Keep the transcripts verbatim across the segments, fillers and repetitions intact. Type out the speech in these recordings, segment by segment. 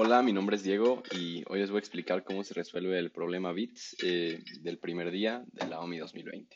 Hola, mi nombre es Diego y hoy les voy a explicar cómo se resuelve el problema bits eh, del primer día de la O M I dos mil veinte.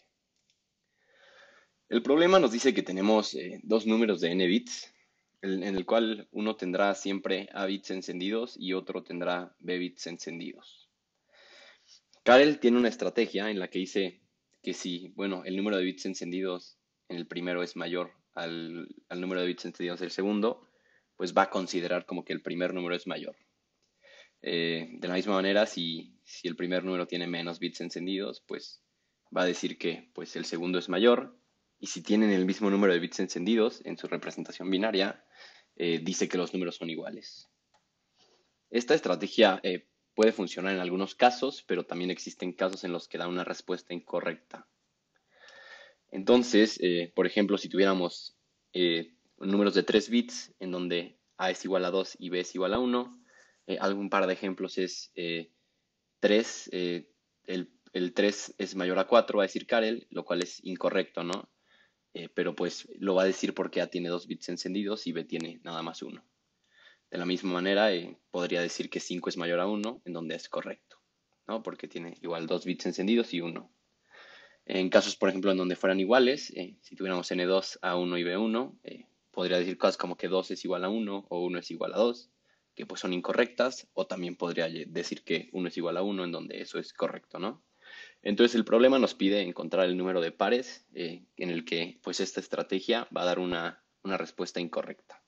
El problema nos dice que tenemos eh, dos números de n bits, el- en el cual uno tendrá siempre A bits encendidos y otro tendrá B bits encendidos. Karel tiene una estrategia en la que dice que si, bueno, el número de bits encendidos en el primero es mayor al, al número de bits encendidos del segundo, pues va a considerar como que el primer número es mayor. Eh, de la misma manera, si, si el primer número tiene menos bits encendidos, pues va a decir que pues, el segundo es mayor. Y si tienen el mismo número de bits encendidos en su representación binaria, eh, dice que los números son iguales. Esta estrategia eh, puede funcionar en algunos casos, pero también existen casos en los que da una respuesta incorrecta. Entonces, eh, por ejemplo, si tuviéramos eh, números de tres bits en donde A es igual a dos y B es igual a uno, eh, algún par de ejemplos es eh, tres, eh, el, el tres es mayor a cuatro, va a decir Karel, lo cual es incorrecto, ¿no? Eh, pero pues lo va a decir porque A tiene dos bits encendidos y B tiene nada más uno. De la misma manera, eh, podría decir que cinco es mayor a uno, en donde es correcto, ¿no? Porque tiene igual dos bits encendidos y uno. En casos, por ejemplo, en donde fueran iguales, eh, si tuviéramos n dos, a uno y b uno, eh, podría decir cosas como que dos es igual a uno o uno es igual a dos, que pues son incorrectas, o también podría decir que uno es igual a uno, en donde eso es correcto, ¿no? Entonces el problema nos pide encontrar el número de pares eh, en el que pues esta estrategia va a dar una, una respuesta incorrecta.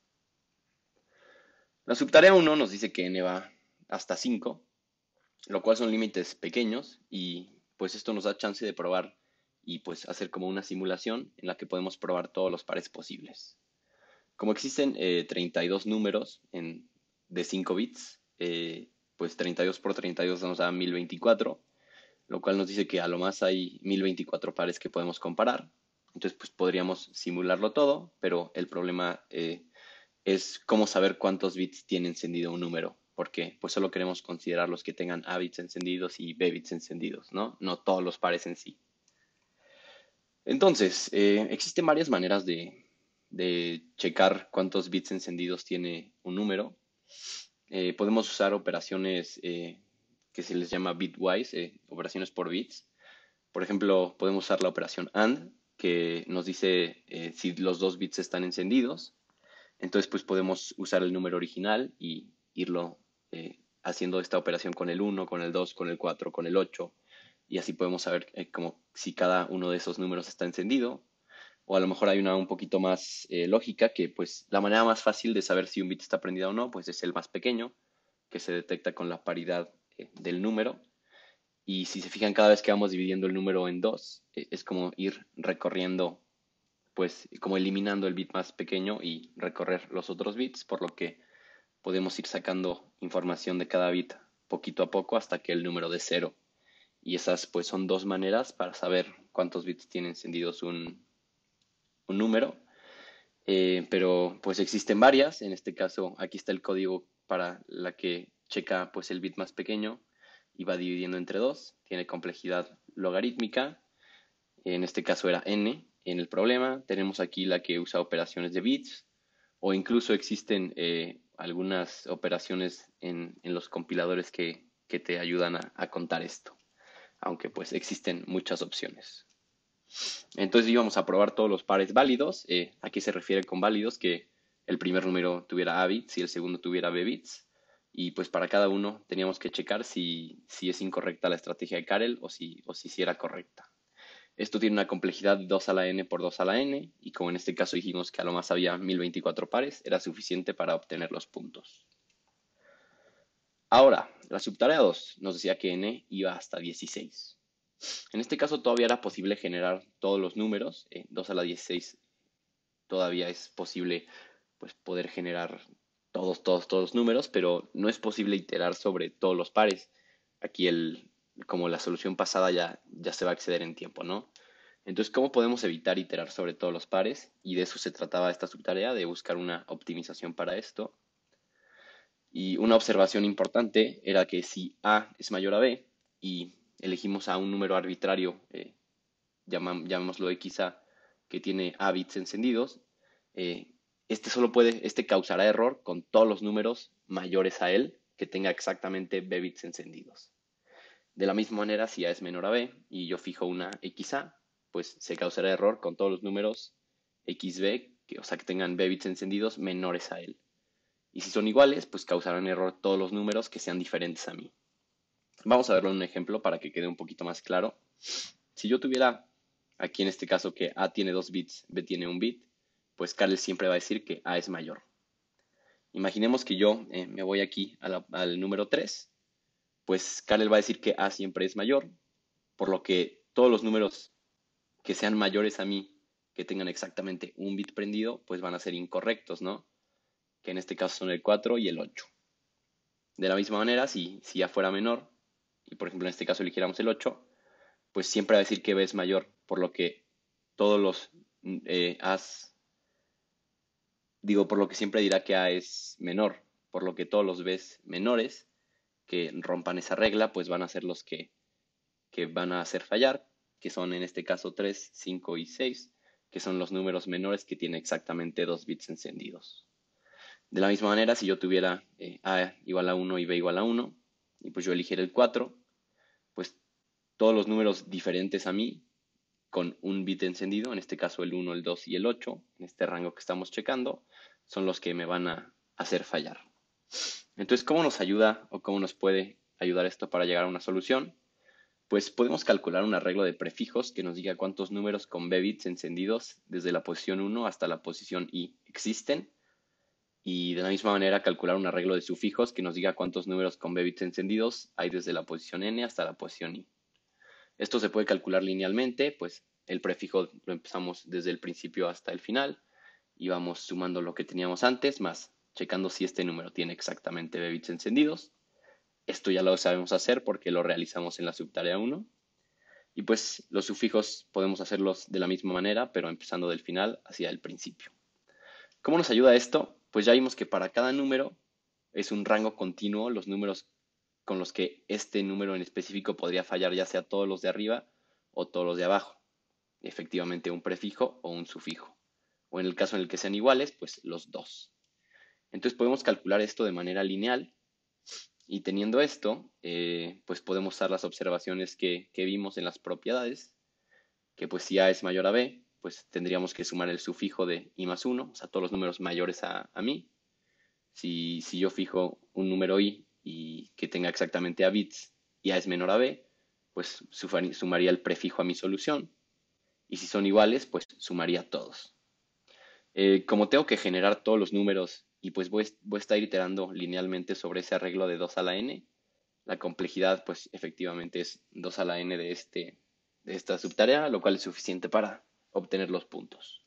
La subtarea uno nos dice que n va hasta cinco, lo cual son límites pequeños y pues esto nos da chance de probar y pues hacer como una simulación en la que podemos probar todos los pares posibles. Como existen eh, treinta y dos números en, de cinco bits, eh, pues treinta y dos por treinta y dos nos da mil veinticuatro, lo cual nos dice que a lo más hay mil veinticuatro pares que podemos comparar. Entonces pues podríamos simularlo todo, pero el problema eh, es cómo saber cuántos bits tiene encendido un número, porque pues solo queremos considerar los que tengan A bits encendidos y B bits encendidos, ¿no? No todos los pares en sí. Entonces, eh, existen varias maneras de, de checar cuántos bits encendidos tiene un número. Eh, podemos usar operaciones eh, que se les llama bitwise, eh, operaciones por bits. Por ejemplo, podemos usar la operación AND, que nos dice eh, si los dos bits están encendidos. Entonces, pues podemos usar el número original y irlo eh, haciendo esta operación con el uno, con el dos, con el cuatro, con el ocho. Y así podemos saber eh, como si cada uno de esos números está encendido. O a lo mejor hay una un poquito más eh, lógica que pues la manera más fácil de saber si un bit está prendido o no, pues es el más pequeño, que se detecta con la paridad eh, del número. Y si se fijan, cada vez que vamos dividiendo el número en dos, eh, es como ir recorriendo pues como eliminando el bit más pequeño y recorrer los otros bits, por lo que podemos ir sacando información de cada bit poquito a poco hasta que el número de cero. Y esas pues son dos maneras para saber cuántos bits tiene encendidos un, un número. Eh, pero pues existen varias. En este caso aquí está el código para la que checa pues el bit más pequeño y va dividiendo entre dos. Tiene complejidad logarítmica. En este caso era n en el problema. Tenemos aquí la que usa operaciones de bits o incluso existen eh, algunas operaciones en, en, los compiladores que, que te ayudan a, a, contar esto, aunque pues existen muchas opciones. Entonces íbamos a probar todos los pares válidos. Eh, aquí se refiere con válidos que el primer número tuviera A bits y el segundo tuviera B bits. Y pues para cada uno teníamos que checar si, si es incorrecta la estrategia de Karel o si, o si, si era correcta. Esto tiene una complejidad de dos a la n por dos a la n, y como en este caso dijimos que a lo más había mil veinticuatro pares, era suficiente para obtener los puntos. Ahora, la subtarea dos nos decía que n iba hasta dieciséis. En este caso todavía era posible generar todos los números, eh, dos a la dieciséis todavía es posible pues, poder generar todos, todos, todos los números, pero no es posible iterar sobre todos los pares. Aquí el, como la solución pasada ya, ya se va a exceder en tiempo, ¿no? Entonces, ¿cómo podemos evitar iterar sobre todos los pares? Y de eso se trataba esta subtarea, de buscar una optimización para esto. Y una observación importante era que si A es mayor a B y elegimos a un número arbitrario, eh, llamam- llamémoslo X A, que tiene A bits encendidos, eh, este solo puede, este causará error con todos los números mayores a él, que tenga exactamente B bits encendidos. De la misma manera, si A es menor a B y yo fijo una X A, pues se causará error con todos los números X B, que, o sea, que tengan B bits encendidos menores a él. Y si son iguales, pues causarán error todos los números que sean diferentes a mí. Vamos a verlo en un ejemplo para que quede un poquito más claro. Si yo tuviera aquí en este caso que A tiene dos bits, B tiene un bit, pues Karel siempre va a decir que A es mayor. Imaginemos que yo eh, me voy aquí a la, al número tres, pues Karel va a decir que A siempre es mayor, por lo que todos los números que sean mayores a mí, que tengan exactamente un bit prendido, pues van a ser incorrectos, ¿no? Que en este caso son el cuatro y el ocho. De la misma manera, si, si A fuera menor, y por ejemplo en este caso eligiéramos el ocho, pues siempre va a decir que B es mayor, por lo que todos los eh, A's, digo, por lo que siempre dirá que A es menor, por lo que todos los B's menores que rompan esa regla, pues van a ser los que, que van a hacer fallar, que son en este caso tres, cinco y seis, que son los números menores que tienen exactamente dos bits encendidos. De la misma manera, si yo tuviera eh, A igual a uno y B igual a uno, y pues yo eligiera el cuatro, pues todos los números diferentes a mí, con un bit encendido, en este caso el uno, el dos y el ocho, en este rango que estamos checando, son los que me van a hacer fallar. Entonces, ¿cómo nos ayuda o cómo nos puede ayudar esto para llegar a una solución? Pues podemos calcular un arreglo de prefijos que nos diga cuántos números con B bits encendidos desde la posición uno hasta la posición i existen, y de la misma manera calcular un arreglo de sufijos que nos diga cuántos números con B bits encendidos hay desde la posición n hasta la posición i. Esto se puede calcular linealmente, pues el prefijo lo empezamos desde el principio hasta el final y vamos sumando lo que teníamos antes, más checando si este número tiene exactamente B bits encendidos. Esto ya lo sabemos hacer porque lo realizamos en la subtarea uno. Y pues los sufijos podemos hacerlos de la misma manera, pero empezando del final hacia el principio. ¿Cómo nos ayuda esto? Pues ya vimos que para cada número es un rango continuo, los números con los que este número en específico podría fallar, ya sea todos los de arriba o todos los de abajo. Efectivamente, un prefijo o un sufijo. O en el caso en el que sean iguales, pues los dos. Entonces podemos calcular esto de manera lineal y teniendo esto, eh, pues podemos usar las observaciones que, que vimos en las propiedades, que pues si A es mayor a B, pues tendríamos que sumar el sufijo de i más uno, o sea, todos los números mayores a, a mí. Si, si yo fijo un número i y que tenga exactamente a bits y a es menor a b, pues sumaría el prefijo a mi solución. Y si son iguales, pues sumaría todos. Eh, como tengo que generar todos los números y pues voy, voy a estar iterando linealmente sobre ese arreglo de dos a la n, la complejidad pues efectivamente es dos a la n de, este, de esta subtarea, lo cual es suficiente para obtener los puntos.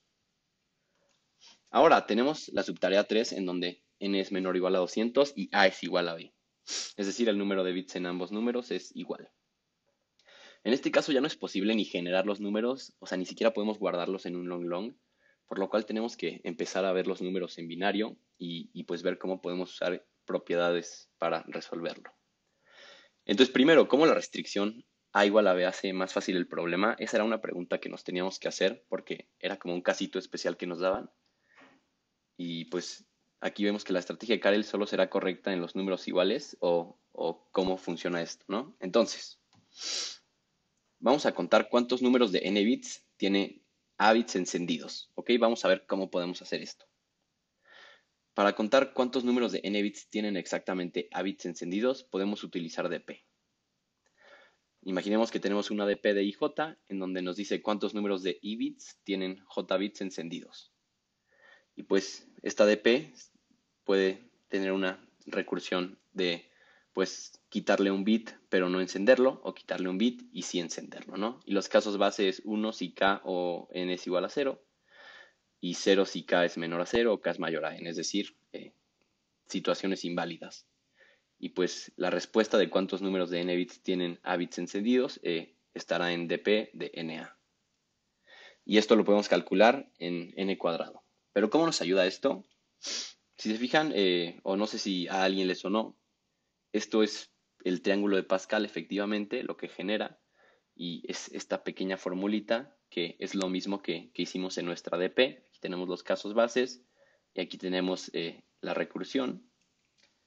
Ahora tenemos la subtarea tres en donde n es menor o igual a doscientos y a es igual a b. Es decir, el número de bits en ambos números es igual. En este caso ya no es posible ni generar los números, o sea, ni siquiera podemos guardarlos en un long long, por lo cual tenemos que empezar a ver los números en binario y, y pues ver cómo podemos usar propiedades para resolverlo. Entonces, primero, ¿cómo la restricción a igual a b hace más fácil el problema? Esa era una pregunta que nos teníamos que hacer porque era como un casito especial que nos daban. Y pues aquí vemos que la estrategia de Karel solo será correcta en los números iguales o, o cómo funciona esto, ¿no? Entonces, vamos a contar cuántos números de n bits tiene a bits encendidos, ¿ok? Vamos a ver cómo podemos hacer esto. Para contar cuántos números de n bits tienen exactamente a bits encendidos, podemos utilizar D P. Imaginemos que tenemos una D P de I J en donde nos dice cuántos números de I bits tienen J bits encendidos. Y pues esta D P puede tener una recursión de pues quitarle un bit pero no encenderlo, o quitarle un bit y sí encenderlo, ¿no? Y los casos base es uno si k o n es igual a cero, y cero si k es menor a cero o k es mayor a n, es decir, eh, situaciones inválidas. Y pues la respuesta de cuántos números de n bits tienen a bits encendidos eh, estará en D P de N A. Y esto lo podemos calcular en n cuadrado. Pero ¿cómo nos ayuda esto? Si se fijan, eh, o no sé si a alguien le sonó, esto es el triángulo de Pascal, efectivamente, lo que genera, y es esta pequeña formulita que es lo mismo que, que hicimos en nuestra D P. Aquí tenemos los casos bases y aquí tenemos eh, la recursión.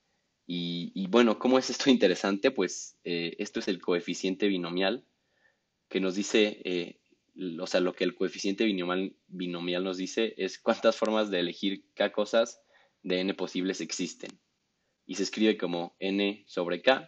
Y, y bueno, ¿cómo es esto interesante? Pues eh, esto es el coeficiente binomial que nos dice, eh, l- o sea, lo que el coeficiente binomial, binomial nos dice es cuántas formas de elegir k cosas de n posibles existen. Y se escribe como n sobre k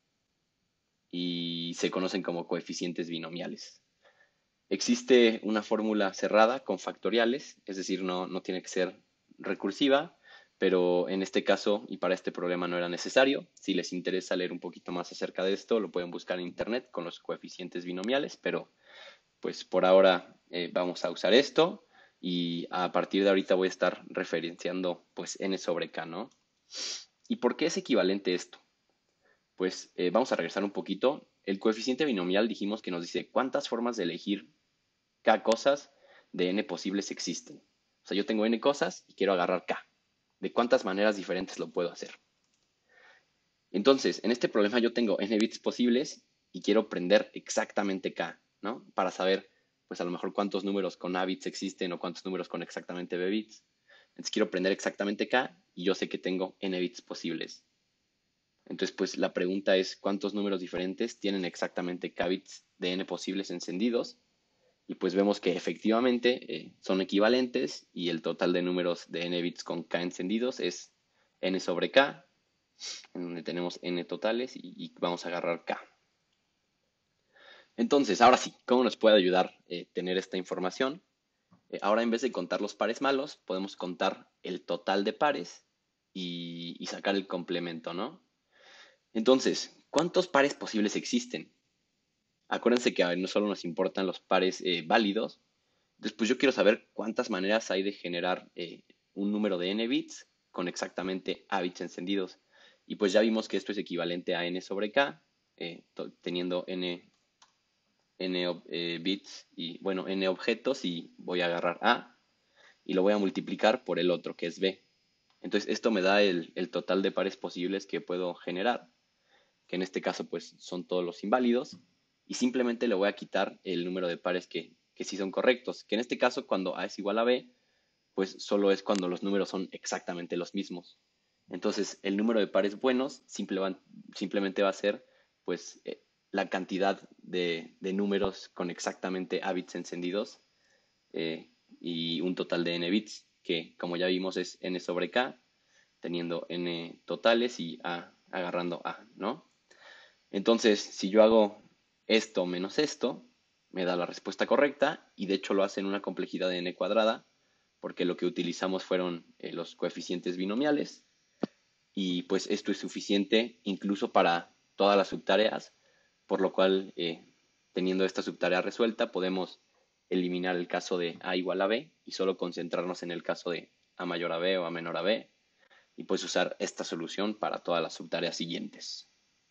y se conocen como coeficientes binomiales. Existe una fórmula cerrada con factoriales, es decir, no, no tiene que ser recursiva, pero en este caso y para este problema no era necesario. Si les interesa leer un poquito más acerca de esto, lo pueden buscar en internet con los coeficientes binomiales, pero pues por ahora eh, vamos a usar esto y a partir de ahorita voy a estar referenciando pues n sobre k, ¿no? ¿Y por qué es equivalente esto? Pues eh, vamos a regresar un poquito. El coeficiente binomial dijimos que nos dice cuántas formas de elegir k cosas de n posibles existen. O sea, yo tengo n cosas y quiero agarrar k. ¿De cuántas maneras diferentes lo puedo hacer? Entonces, en este problema yo tengo n bits posibles y quiero prender exactamente k, ¿no? Para saber, pues a lo mejor cuántos números con a bits existen o cuántos números con exactamente b bits. Entonces quiero prender exactamente k y yo sé que tengo n bits posibles. Entonces, pues la pregunta es cuántos números diferentes tienen exactamente k bits de n posibles encendidos. Y pues vemos que efectivamente eh, son equivalentes y el total de números de n bits con k encendidos es n sobre k, en donde tenemos n totales y, y vamos a agarrar k. Entonces, ahora sí, ¿cómo nos puede ayudar eh, tener esta información? Eh, ahora en vez de contar los pares malos, podemos contar el total de pares y, y sacar el complemento, ¿no? Entonces, ¿cuántos pares posibles existen? Acuérdense que a ver, no solo nos importan los pares eh, válidos. Después yo quiero saber cuántas maneras hay de generar eh, un número de n bits con exactamente a bits encendidos. Y pues ya vimos que esto es equivalente a n sobre k, eh, teniendo n, n eh, bits y, bueno, n objetos y voy a agarrar a y lo voy a multiplicar por el otro, que es b. Entonces esto me da el, el total de pares posibles que puedo generar, que en este caso pues son todos los inválidos, y simplemente le voy a quitar el número de pares que, que sí son correctos, que en este caso cuando a es igual a b, pues solo es cuando los números son exactamente los mismos. Entonces, el número de pares buenos simple va- simplemente va a ser pues eh, la cantidad de, de números con exactamente a bits encendidos eh, y un total de n bits, que como ya vimos es n sobre k, teniendo n totales y a agarrando a, ¿no? Entonces, si yo hago esto menos esto, me da la respuesta correcta y de hecho lo hace en una complejidad de n cuadrada, porque lo que utilizamos fueron eh, los coeficientes binomiales y pues esto es suficiente incluso para todas las subtareas, por lo cual eh, teniendo esta subtarea resuelta podemos eliminar el caso de a igual a b y solo concentrarnos en el caso de a mayor a b o a menor a b y pues usar esta solución para todas las subtareas siguientes.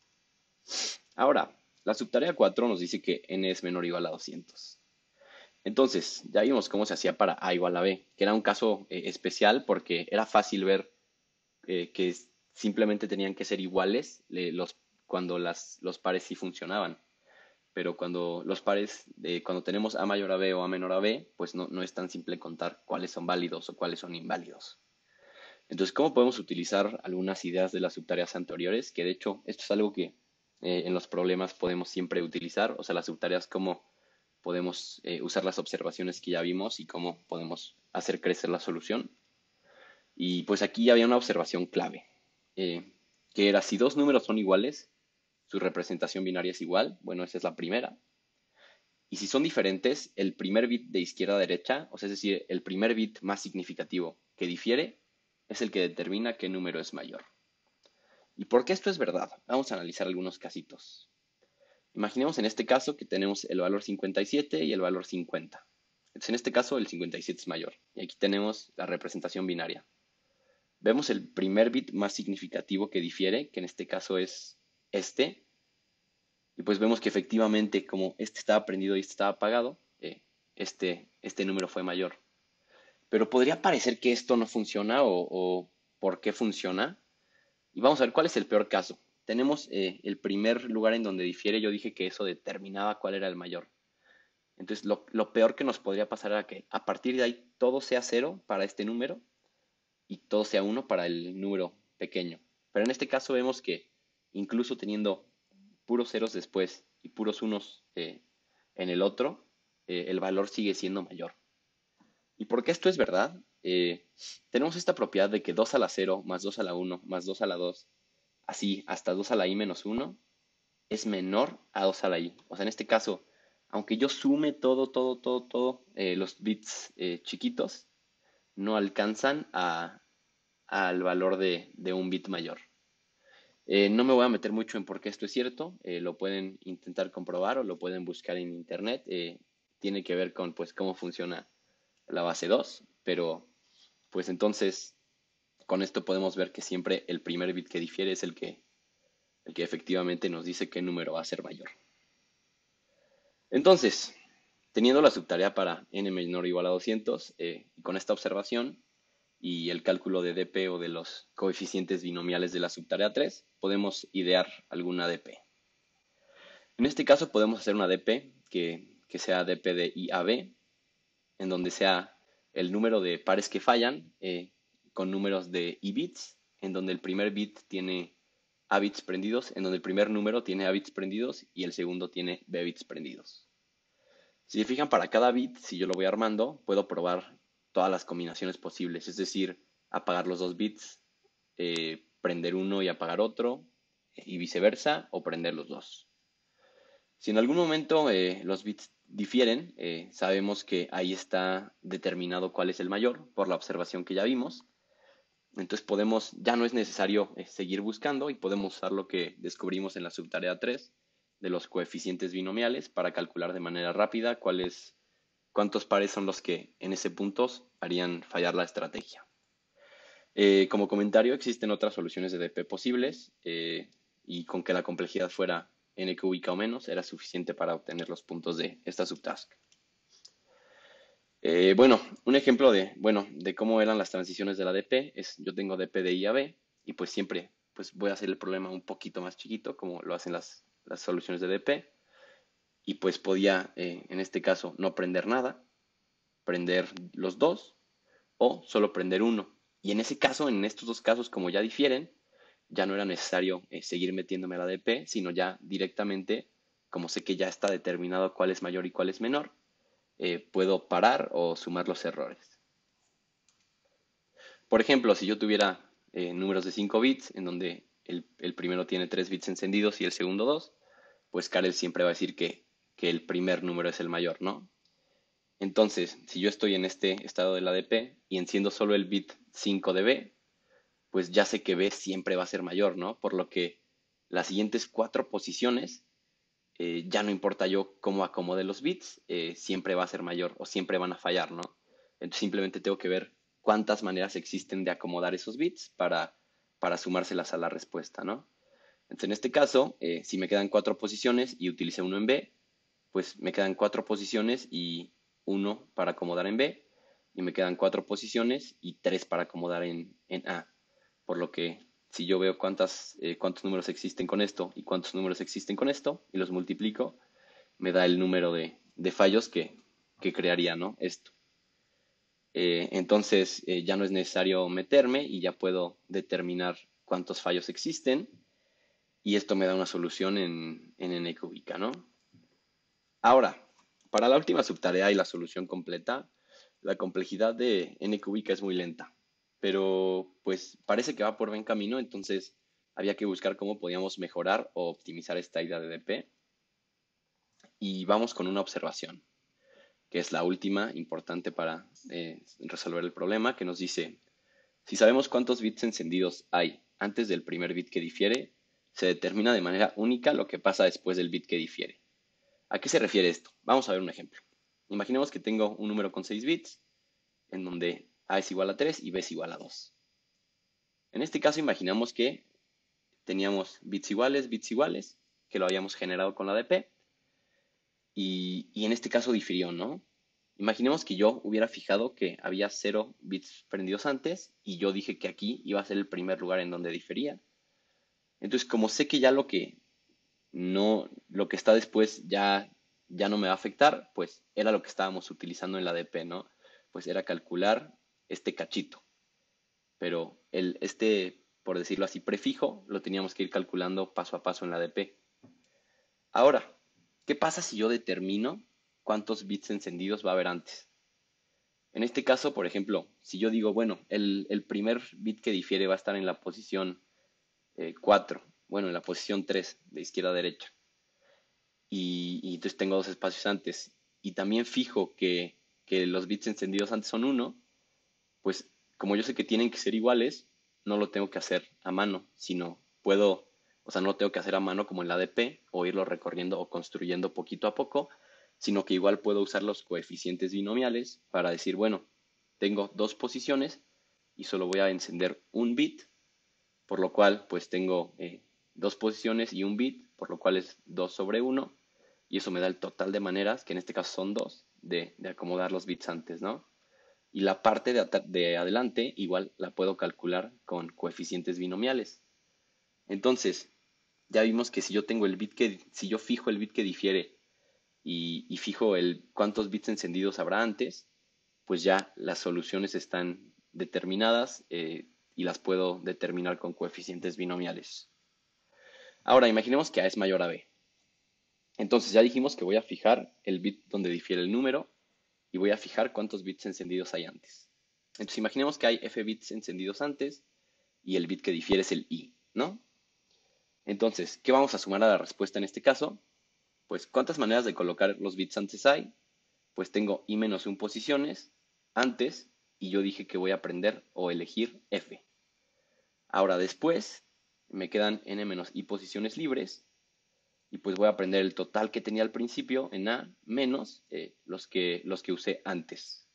Ahora, la subtarea cuatro nos dice que n es menor o igual a doscientos. Entonces, ya vimos cómo se hacía para a igual a b, que era un caso eh, especial porque era fácil ver eh, que simplemente tenían que ser iguales eh, los, cuando las, los pares sí funcionaban. Pero cuando los pares, eh, cuando tenemos a mayor a b o a menor a b, pues no, no es tan simple contar cuáles son válidos o cuáles son inválidos. Entonces, ¿cómo podemos utilizar algunas ideas de las subtareas anteriores? Que de hecho, esto es algo que eh, en los problemas podemos siempre utilizar, o sea, las subtareas, cómo podemos eh, usar las observaciones que ya vimos y cómo podemos hacer crecer la solución. Y pues aquí había una observación clave, eh, que era si dos números son iguales, su representación binaria es igual, bueno, esa es la primera. Y si son diferentes, el primer bit de izquierda a derecha, o sea, es decir, el primer bit más significativo que difiere, es el que determina qué número es mayor. ¿Y por qué esto es verdad? Vamos a analizar algunos casitos. Imaginemos en este caso que tenemos el valor cincuenta y siete y el valor cincuenta. Entonces, en este caso, el cincuenta y siete es mayor. Y aquí tenemos la representación binaria. Vemos el primer bit más significativo que difiere, que en este caso es este. Y pues vemos que efectivamente, como este estaba prendido y este estaba apagado, eh, este, este número fue mayor. Pero podría parecer que esto no funciona o, o por qué funciona. Y vamos a ver cuál es el peor caso. Tenemos eh, el primer lugar en donde difiere, yo dije que eso determinaba cuál era el mayor. Entonces, lo, lo peor que nos podría pasar era que a partir de ahí todo sea cero para este número y todo sea uno para el número pequeño. Pero en este caso vemos que incluso teniendo puros ceros después y puros unos eh, en el otro, eh, el valor sigue siendo mayor. ¿Y por qué esto es verdad? Eh, tenemos esta propiedad de que dos a la cero más dos a la uno más dos a la dos, así hasta dos a la i menos uno, es menor a dos a la i. O sea, en este caso, aunque yo sume todo, todo, todo, todo, eh, los bits eh, chiquitos, no alcanzan a, al valor de, de un bit mayor. Eh, no me voy a meter mucho en por qué esto es cierto, eh, lo pueden intentar comprobar o lo pueden buscar en internet. Eh, tiene que ver con pues cómo funciona la base dos, pero pues entonces con esto podemos ver que siempre el primer bit que difiere es el que, el que efectivamente nos dice qué número va a ser mayor. Entonces, teniendo la subtarea para n menor o igual a doscientos, eh, y con esta observación y el cálculo de D P o de los coeficientes binomiales de la subtarea tres, podemos idear alguna D P. En este caso podemos hacer una D P que, que sea D P de I a B, en donde sea el número de pares que fallan eh, con números de I bits, en donde el primer bit tiene A bits prendidos, en donde el primer número tiene A bits prendidos y el segundo tiene B bits prendidos. Si se fijan, para cada bit, si yo lo voy armando, puedo probar todas las combinaciones posibles, es decir, apagar los dos bits, eh, prender uno y apagar otro, y viceversa, o prender los dos. Si en algún momento eh, los bits difieren, eh, sabemos que ahí está determinado cuál es el mayor por la observación que ya vimos. Entonces podemos, ya no es necesario eh, seguir buscando y podemos usar lo que descubrimos en la subtarea tres de los coeficientes binomiales para calcular de manera rápida cuáles, cuántos pares son los que en ese punto harían fallar la estrategia. Eh, como comentario, existen otras soluciones de D P posibles eh, y con que la complejidad fuera n cúbica o menos era suficiente para obtener los puntos de esta subtask. Eh, bueno, un ejemplo de, bueno, de cómo eran las transiciones de la D P es, yo tengo D P de I a B y pues siempre pues voy a hacer el problema un poquito más chiquito como lo hacen las, las soluciones de D P y pues podía eh, en este caso no prender nada, prender los dos o solo prender uno. Y en ese caso, en estos dos casos, como ya difieren, ya no era necesario eh, seguir metiéndome a la D P, sino ya directamente, como sé que ya está determinado cuál es mayor y cuál es menor, eh, puedo parar o sumar los errores. Por ejemplo, si yo tuviera eh, números de cinco bits, en donde el, el primero tiene tres bits encendidos y el segundo dos, pues Karel siempre va a decir que, que el primer número es el mayor, ¿no? Entonces, si yo estoy en este estado de la D P y enciendo solo el bit cinco de B, pues ya sé que B siempre va a ser mayor, ¿no? Por lo que las siguientes cuatro posiciones, eh, ya no importa yo cómo acomode los bits, eh, siempre va a ser mayor o siempre van a fallar, ¿no? Entonces simplemente tengo que ver cuántas maneras existen de acomodar esos bits para, para sumárselas a la respuesta, ¿no? Entonces en este caso, eh, si me quedan cuatro posiciones y utilicé uno en B, pues me quedan cuatro posiciones y uno para acomodar en B, y me quedan cuatro posiciones y tres para acomodar en, en A. Por lo que si yo veo cuántas, eh, cuántos números existen con esto y cuántos números existen con esto y los multiplico, me da el número de, de fallos que, que crearía, ¿no? Esto. Eh, entonces eh, ya no es necesario meterme y ya puedo determinar cuántos fallos existen y esto me da una solución en, en n cúbica, ¿no? Ahora, para la última subtarea y la solución completa, la complejidad de n cúbica es muy lenta, pero pues parece que va por buen camino, entonces había que buscar cómo podíamos mejorar o optimizar esta idea de D P. Y vamos con una observación, que es la última importante para eh, resolver el problema, que nos dice, si sabemos cuántos bits encendidos hay antes del primer bit que difiere, se determina de manera única lo que pasa después del bit que difiere. ¿A qué se refiere esto? Vamos a ver un ejemplo. Imaginemos que tengo un número con seis bits, en donde A es igual a tres y B es igual a dos. En este caso imaginamos que teníamos bits iguales, bits iguales, que lo habíamos generado con la D P, y, y en este caso difirió, ¿no? Imaginemos que yo hubiera fijado que había cero bits prendidos antes, y yo dije que aquí iba a ser el primer lugar en donde difería. Entonces, como sé que ya lo que no, lo que está después ya, ya no me va a afectar, pues era lo que estábamos utilizando en la D P, ¿no? Pues era calcular este cachito. Pero el, este por decirlo así, prefijo, lo teníamos que ir calculando paso a paso en la A D P. Ahora, ¿qué pasa si yo determino cuántos bits encendidos va a haber antes? En este caso, por ejemplo, si yo digo, bueno, el, el primer bit que difiere va a estar en la posición eh, cuatro, bueno, en la posición tres, de izquierda a derecha, y, y entonces tengo dos espacios antes, y también fijo que, que los bits encendidos antes son uno, pues como yo sé que tienen que ser iguales, no lo tengo que hacer a mano, sino puedo, o sea, no lo tengo que hacer a mano como en la A D P o irlo recorriendo o construyendo poquito a poco, sino que igual puedo usar los coeficientes binomiales para decir, bueno, tengo dos posiciones y solo voy a encender un bit, por lo cual pues tengo eh, dos posiciones y un bit, por lo cual es dos sobre uno, y eso me da el total de maneras, que en este caso son dos, de, de acomodar los bits antes, ¿no? Y la parte de, de adelante igual la puedo calcular con coeficientes binomiales. Entonces, ya vimos que si yo tengo el bit que, si yo fijo el bit que difiere y, y fijo el cuántos bits encendidos habrá antes, pues ya las soluciones están determinadas eh, y las puedo determinar con coeficientes binomiales. Ahora, imaginemos que A es mayor a B. Entonces ya dijimos que voy a fijar el bit donde difiere el número y voy a fijar cuántos bits encendidos hay antes. Entonces imaginemos que hay F bits encendidos antes y el bit que difiere es el I, ¿no? Entonces, ¿qué vamos a sumar a la respuesta en este caso? Pues, ¿cuántas maneras de colocar los bits antes hay? Pues tengo I menos un posiciones antes y yo dije que voy a aprender o elegir F. Ahora después me quedan N menos I posiciones libres y pues voy a aprender el total que tenía al principio en A menos eh, los, que, los que usé antes.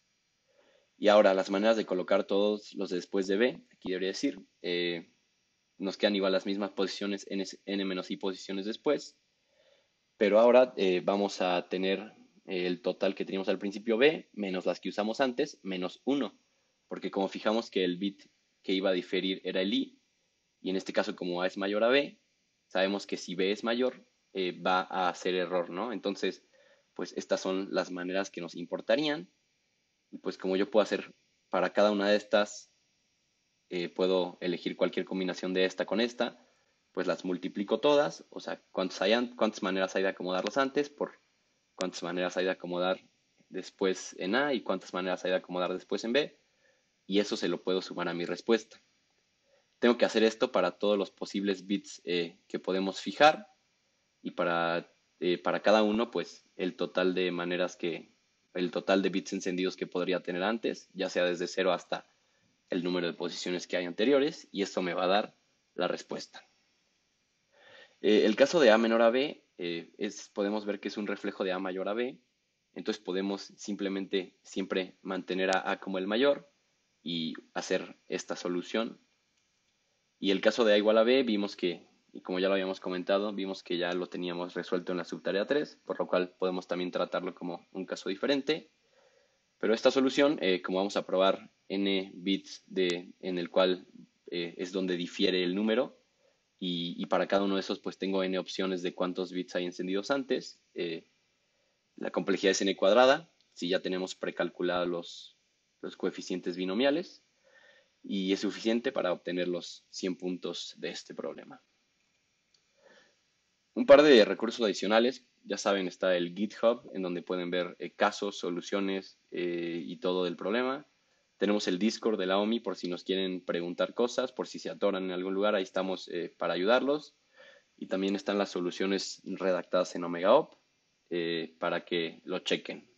Y ahora las maneras de colocar todos los de después de B, aquí debería decir, eh, nos quedan igual las mismas posiciones n, n menos I posiciones después, pero ahora eh, vamos a tener eh, el total que teníamos al principio B menos las que usamos antes menos uno, porque como fijamos que el bit que iba a diferir era el I, y en este caso como A es mayor a B, sabemos que si B es mayor eh, va a hacer error, ¿no? Entonces, pues estas son las maneras que nos importarían, y pues como yo puedo hacer para cada una de estas, eh, puedo elegir cualquier combinación de esta con esta, pues las multiplico todas, o sea, cuántas, hay, cuántas maneras hay de acomodarlos antes por cuántas maneras hay de acomodar después en A y cuántas maneras hay de acomodar después en B, y eso se lo puedo sumar a mi respuesta. Tengo que hacer esto para todos los posibles bits eh, que podemos fijar y para, eh, para cada uno, pues el total de maneras que, el total de bits encendidos que podría tener antes, ya sea desde cero hasta el número de posiciones que hay anteriores, y esto me va a dar la respuesta. Eh, el caso de A menor a B, eh, es, podemos ver que es un reflejo de A mayor a B, entonces podemos simplemente siempre mantener a A como el mayor y hacer esta solución. Y el caso de A igual a B, vimos que, y como ya lo habíamos comentado, vimos que ya lo teníamos resuelto en la subtarea tres, por lo cual podemos también tratarlo como un caso diferente. Pero esta solución, eh, como vamos a probar n bits de, en el cual eh, es donde difiere el número, y, y, para cada uno de esos pues tengo n opciones de cuántos bits hay encendidos antes. Eh, la complejidad es n cuadrada, si ya tenemos precalculados los, los coeficientes binomiales, y es suficiente para obtener los cien puntos de este problema. Un par de recursos adicionales, ya saben, está el GitHub, en donde pueden ver eh, casos, soluciones eh, y todo del problema. Tenemos el Discord de la O M I por si nos quieren preguntar cosas, por si se atoran en algún lugar, ahí estamos eh, para ayudarlos. Y también están las soluciones redactadas en OmegaOp eh, para que lo chequen.